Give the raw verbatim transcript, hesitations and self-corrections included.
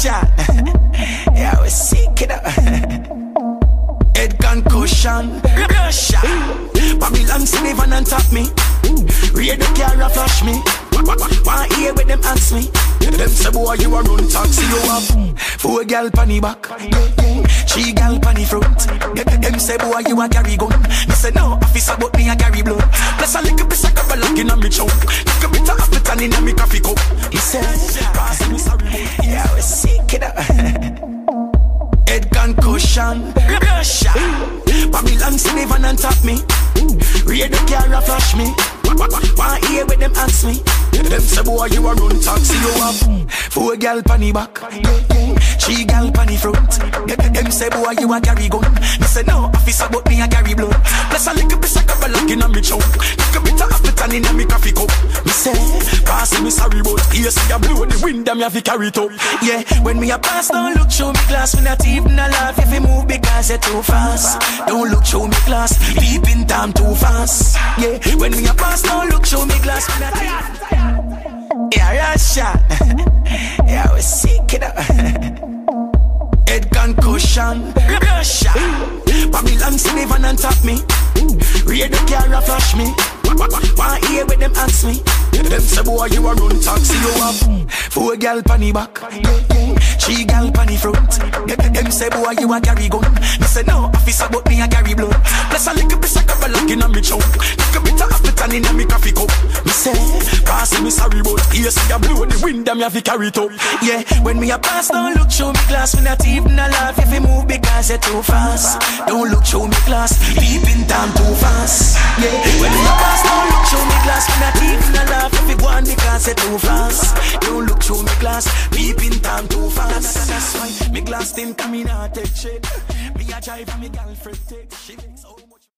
shot. Yeah, we sick it up. Head concussion, rush shot. Babylon Sullivan and tap me. Read the car flash me. One ear with them ask me. Them say boy you a run taxi. You have four gal panny back, three gal panny front. Them say boy you a carry gun. Me say no officer but me a carry blood. Plus a little piece of couple lock inna me chunk. Little bit of appleton inna me coffee cup. He say pass me sorry. Yeah we sick it up. Head concussion, rush shot. Babylon Sullivan and tap me. Read the car flash me. One ear with them ask me. Them say boy you a run taxi. You have four gal panny back, three gal panny front. Them say boy you a carry gun. Me say no officer but me a carry blood. Plus a little piece of couple lock inna me chunk. Little bit of appleton inna me coffee cup. Me say pass me sorry but here see a blow the wind them have to carry it up. Yeah, when me a pass don't look through me glass. Me not even a laugh if you move because you're too fast. Don't look through me glass, deep in time too fast. Yeah, when me a pass don't look through me glass. Me not even. Yeah, rush shot. Yeah, we sick it up. Head concussion, rush shot. Babylon Sullivan and tap me. Read the car flash me. One ear with them ask me. Them say boy you a run taxi. You have four gal panny back, three gal panny front. Them say boy you a carry gun. Me say no officer but me a carry blood. Plus a little piece of couple lock inna me chunk. Little bit of appleton inna me coffee cup. Me say pass me sorry but here see a blow the wind them have to carry it up. Yeah, when me a pass don't look through me glass. Me not even a laugh if you move because you're too fast. Don't look through me glass, deep in time too fast. Yeah, when me a pass don't look through me glass. Me not even a laugh if you go on because you're too fast. Don't look through me glass, deep in time too fast. That's why me glass team coming out take shit. Me a drive and me girlfriend take shit.